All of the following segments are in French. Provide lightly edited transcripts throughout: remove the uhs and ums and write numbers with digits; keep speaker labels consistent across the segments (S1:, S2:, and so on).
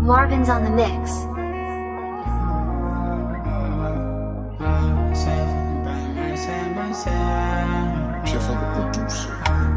S1: Marvin's on the mix.
S2: Jeff on the producer.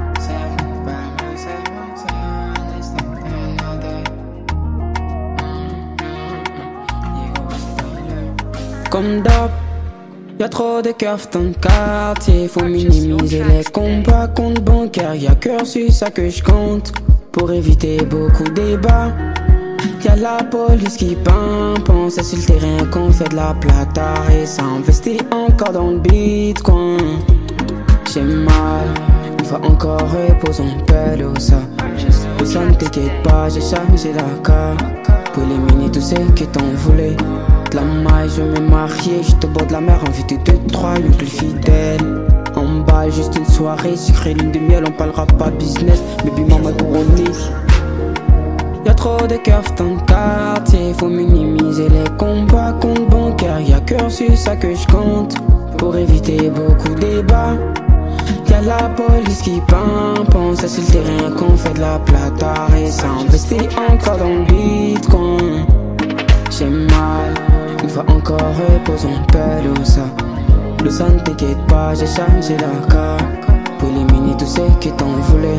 S3: Comme d'hab, y'a trop de keufs dans le quartier. Faut minimiser les combats contre bancaires. Y'a cursus à que je compte pour éviter beaucoup de débats. Y'a la police qui pense, c'est sur le terrain qu'on fait de la plata et s'investit encore dans le bitcoin. J'ai mal, une fois encore reposons pelle au ça. Et ça ne t'inquiète pas, j'ai changé la carte pour éliminer tous ceux qui t'en voulaient. De la maille, je vais me marier, je te bois de la mer, invité de trois, une plus fidèle. En bas, juste une soirée, sucré lune de miel, on parlera pas business, baby maman couronné. Y'a trop de keufs dans le quartier, faut minimiser les combats contre bancaires. Y'a cursus à que je compte pour éviter beaucoup de débats. Y'a la police qui pense, c'est sur le terrain qu'on fait de la plata et s'investit encore dans le bitcoin. J'ai mal, une fois encore reposons pelle ou ça. Le sang ne t'inquiète pas, j'ai changé la carte pour éliminer tous ceux qui t'en voulaient.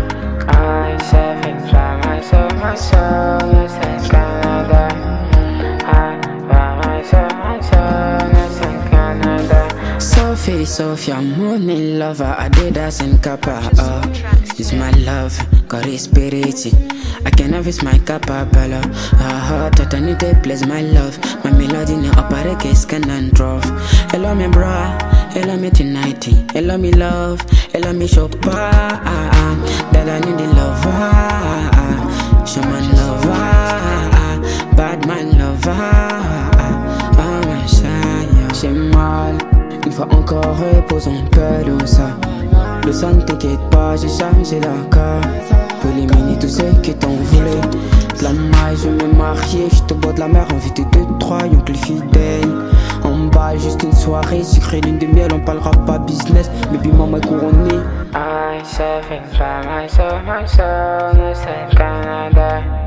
S4: I seven fly myself, nothing Canada. I fly myself, nothing Canada.
S3: Sophie, Sophia, money lover, Adidas and Kappa. It's my love, got it spirit. I can have it's my capabella. Tatanite plays my love. My melody ne apparaît qu'est-ce qu'un android. Elle a mes bras, elle a mes tonight. Elle a mes love, elle a mes chopas. That I need the love. Shaman lover, bad man lover. Oh my shine, j'ai mal. Une fois encore reposons pelle ou ça. Le sang ne t'inquiète pas, j'ai changé la carte pour éliminer tous ceux qui t'en voulaient. De la maille, je vais me marier, je te bois de la mer, invité de trois, yon plus fidèle. En bas, juste une soirée, sucré lune de miel, on parlera pas business, baby maman couronné.
S4: I seven fly myself, nothing Canada.